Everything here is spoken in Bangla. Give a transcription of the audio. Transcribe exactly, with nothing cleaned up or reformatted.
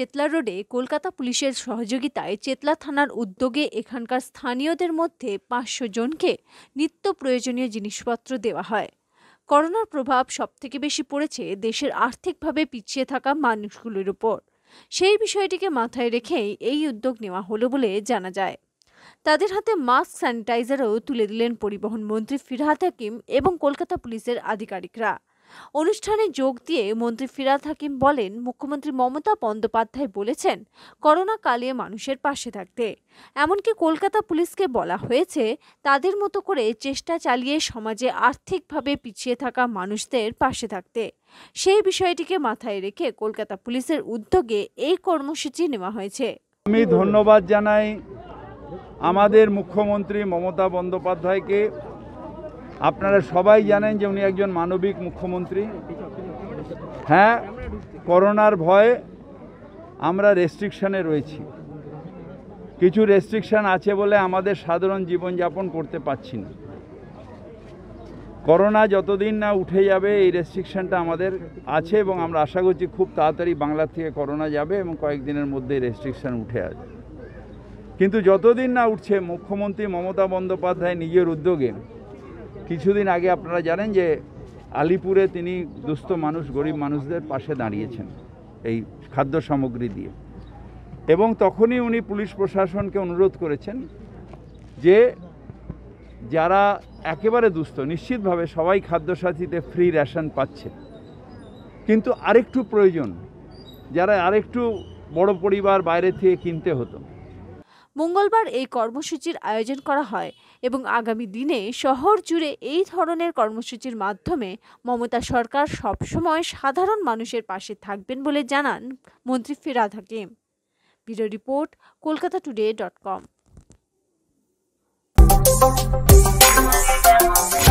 চেতলা রোডে কলকাতা পুলিশের সহযোগিতায় চেতলা থানার উদ্যোগে এখানকার স্থানীয়দের মধ্যে পাঁচশো জনকে নিত্য প্রয়োজনীয় জিনিসপত্র দেওয়া হয়। করোনার প্রভাব সবথেকে বেশি পড়েছে দেশের আর্থিকভাবে পিছিয়ে থাকা মানুষগুলোর উপর। সেই বিষয়টিকে মাথায় রেখেই এই উদ্যোগ নেওয়া হলো বলে জানা যায়। তাদের হাতে মাস্ক, স্যানিটাইজারও তুলে দিলেন পরিবহন মন্ত্রী ফিরহাদ হাকিম এবং কলকাতা পুলিশের আধিকারিকরা। অনুষ্ঠানে যোগ দিয়ে মন্ত্রী ফিরহাদ হাকিম বলেন, মুখ্যমন্ত্রী মমতা বন্দ্যোপাধ্যায় বলেছেন করোনা কালে মানুষের পাশে থাকতে। এমনকি কলকাতা পুলিশকে বলা হয়েছে তাদের মতো করে চেষ্টা চালিয়ে সমাজে আর্থিকভাবে পিছিয়ে থাকা মানুষদের পাশে থাকতে। সেই বিষয়টিকে মাথায় রেখে কলকাতা পুলিশের উদ্যোগে এই কর্মসূচি নেওয়া হয়েছে। আমি ধন্যবাদ জানাই আমাদের মুখ্যমন্ত্রী মমতা বন্দ্যোপাধ্যায়কে। আপনারা সবাই জানেন যে উনি একজন মানবিক মুখ্যমন্ত্রী। হ্যাঁ, করোনার ভয়ে আমরা রেস্ট্রিকশানে রয়েছি, কিছু রেস্ট্রিকশান আছে বলে আমাদের সাধারণ জীবনযাপন করতে পারছি না। করোনা যতদিন না উঠে যাবে এই রেস্ট্রিকশানটা আমাদের আছে এবং আমরা আশা করছি খুব তাড়াতাড়ি বাংলা থেকে করোনা যাবে এবং কয়েকদিনের মধ্যে রেস্ট্রিকশান উঠে আসবে। কিন্তু যতদিন না উঠছে মুখ্যমন্ত্রী মমতা বন্দ্যোপাধ্যায় নিজের উদ্যোগে কিছুদিন আগে আপনারা জানেন যে আলিপুরে তিনি দুস্থ মানুষ, গরিব মানুষদের পাশে দাঁড়িয়েছেন এই খাদ্য সামগ্রী দিয়ে, এবং তখনই উনি পুলিশ প্রশাসনকে অনুরোধ করেছেন যে যারা একেবারে দুস্থ, নিশ্চিতভাবে সবাই খাদ্যসাথীতে ফ্রি রেশন পাচ্ছে, কিন্তু আরেকটু প্রয়োজন, যারা আরেকটু বড় পরিবার বাইরে থেকে কিনতে হতো। মঙ্গলবার এই কর্মসূচির আয়োজন করা হয় এবং আগামী দিনে শহর জুড়ে এই ধরনের কর্মসূচির মাধ্যমে মমতা সরকার সবসময় সাধারণ মানুষের পাশে থাকবেন বলে জানান মন্ত্রী Firhad Hakim. Bureau report, Kolkata today dot কম।